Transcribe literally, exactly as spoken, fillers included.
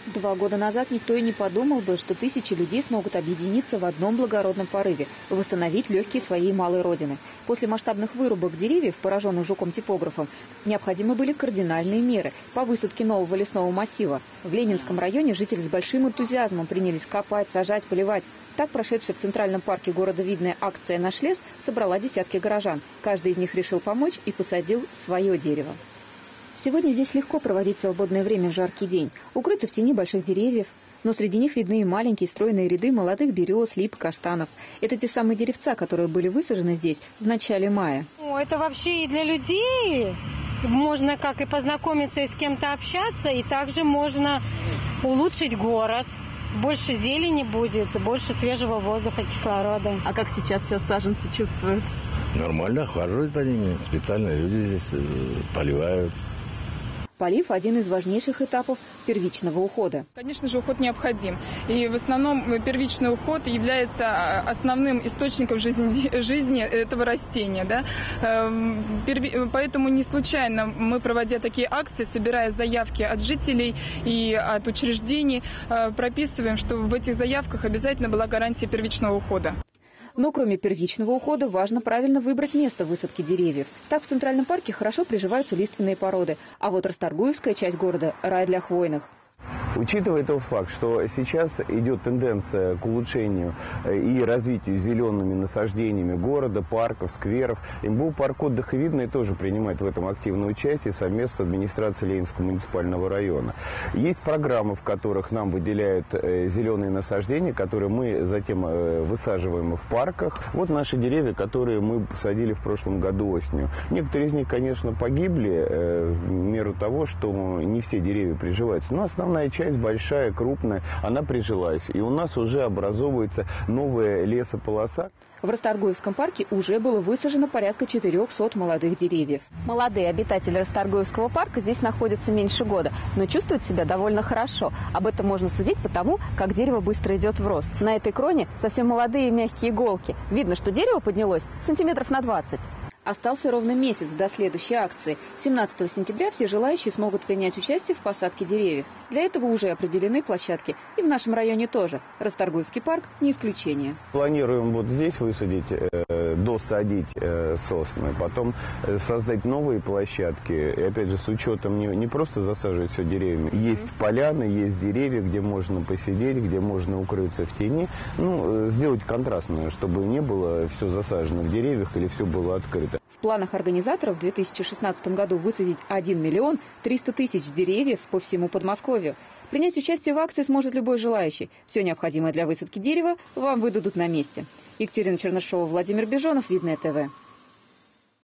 Два года назад никто и не подумал бы, что тысячи людей смогут объединиться в одном благородном порыве – восстановить легкие своей малой родины. После масштабных вырубок деревьев, пораженных жуком-типографом, необходимы были кардинальные меры по высадке нового лесного массива. В Ленинском районе жители с большим энтузиазмом принялись копать, сажать, поливать. Так прошедшая в Центральном парке города Видное акция «Наш лес» собрала десятки горожан. Каждый из них решил помочь и посадил свое дерево. Сегодня здесь легко проводить свободное время в жаркий день, укрыться в тени больших деревьев. Но среди них видны и маленькие стройные ряды молодых берез, лип, каштанов. Это те самые деревца, которые были высажены здесь в начале мая. О, это вообще и для людей. Можно как и познакомиться и с кем-то общаться, и также можно улучшить город. Больше зелени будет, больше свежего воздуха, кислорода. А как сейчас все саженцы чувствуют? Нормально, ухаживают они, специально люди здесь поливают. Полив – один из важнейших этапов первичного ухода. Конечно же, уход необходим. И в основном первичный уход является основным источником жизни, жизни этого растения. Да? Поэтому не случайно мы, проводя такие акции, собирая заявки от жителей и от учреждений, прописываем, что в этих заявках обязательно была гарантия первичного ухода. Но кроме первичного ухода важно правильно выбрать место высадки деревьев. Так в Центральном парке хорошо приживаются лиственные породы, а вот Расторгуевская часть города – рай для хвойных. Учитывая тот факт, что сейчас идет тенденция к улучшению и развитию зелеными насаждениями города, парков, скверов, эм бэ у парк отдыха «Видное» тоже принимает в этом активное участие совместно с администрацией Ленинского муниципального района. Есть программы, в которых нам выделяют зеленые насаждения, которые мы затем высаживаем в парках. Вот наши деревья, которые мы посадили в прошлом году осенью. Некоторые из них, конечно, погибли в меру того, что не все деревья приживаются, но основная часть большая, крупная, она прижилась. И у нас уже образовывается новая лесополоса. В Расторгуевском парке уже было высажено порядка четырехсот молодых деревьев. Молодые обитатели Расторгуевского парка здесь находятся меньше года, но чувствуют себя довольно хорошо. Об этом можно судить по тому, как дерево быстро идет в рост. На этой кроне совсем молодые мягкие иголки. Видно, что дерево поднялось сантиметров на двадцать. Остался ровно месяц до следующей акции. семнадцатого сентября все желающие смогут принять участие в посадке деревьев. Для этого уже определены площадки. И в нашем районе тоже. Расторгуевский парк не исключение. Планируем вот здесь высадить, э, досадить э, сосны, потом э, создать новые площадки. И опять же, с учетом не, не просто засаживать все деревьями. Есть поляны, есть деревья, где можно посидеть, где можно укрыться в тени. Ну, э, сделать контрастное, чтобы не было все засажено в деревьях или все было открыто. В планах организаторов в две тысячи шестнадцатом году высадить один миллион триста тысяч деревьев по всему Подмосковью. Принять участие в акции сможет любой желающий. Все необходимое для высадки дерева вам выдадут на месте. Екатерина Чернышова, Владимир Бежонов, Видное ТВ.